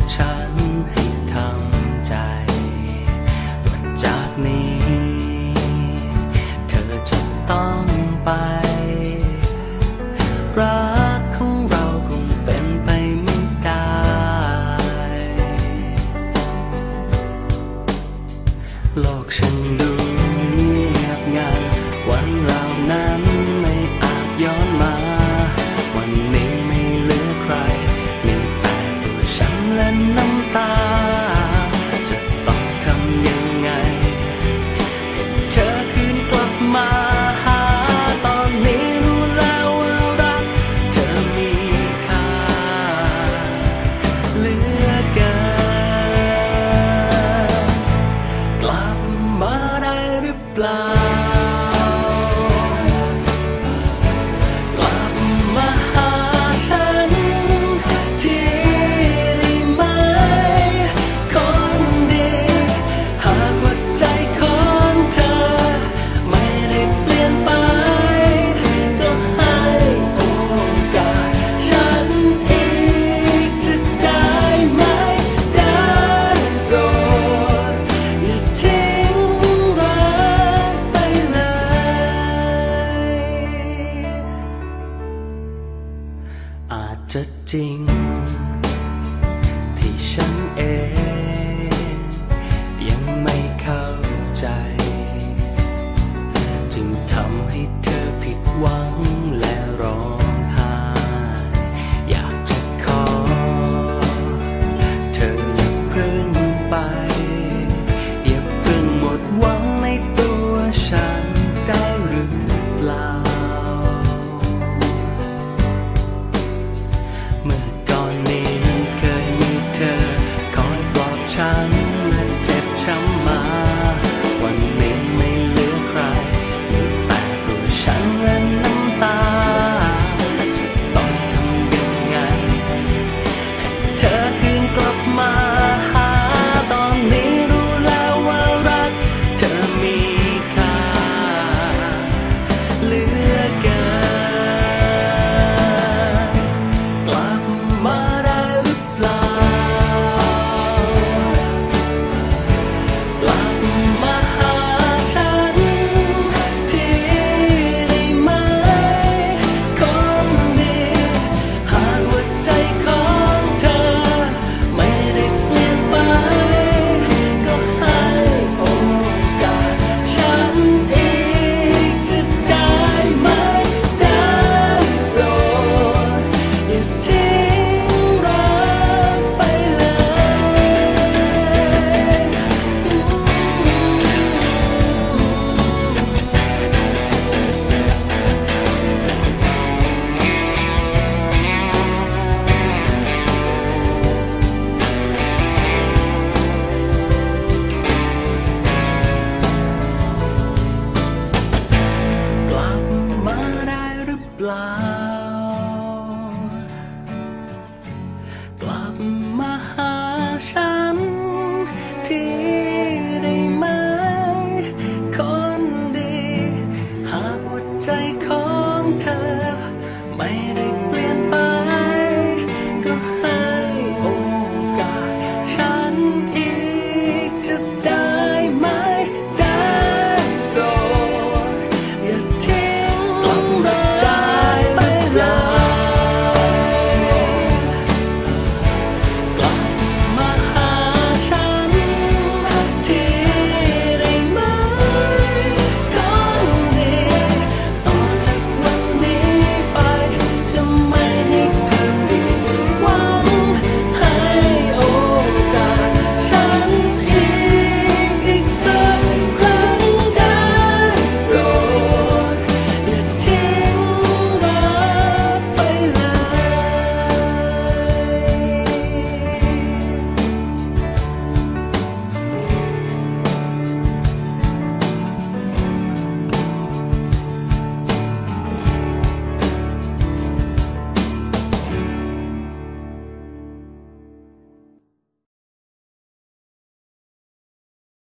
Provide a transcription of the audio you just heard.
ฉันให้ทำใจว่าจากนี้เธอจะต้องไปรักของเราคงเป็นไปไม่ได้โลกฉันดูเงียบงันวันเรานั้นไม่อาจย้อนมาวันนี้ไม่เหลือใครมีแต่ตัวฉันและน้ำตาจะต้องทำยังไงให้เธอคืนกลับมาหาตอนนี้รู้แล้วว่ารักเธอมีค่าเหลือเกินกลับมาได้หรือเปล่าอาจจะจริงที่ฉันเองยังไม่เข้าใจจึงทำให้เธอผิดหวังและร้องไห้อยากจะขอเธออย่าเพิ่งไปอย่าเพิ่งหมดหวังในตัวฉันได้หรือเปล่าเมื่อก่อนนี้เคยมีเธอคอยปลอบฉันและเจ็บช้ำ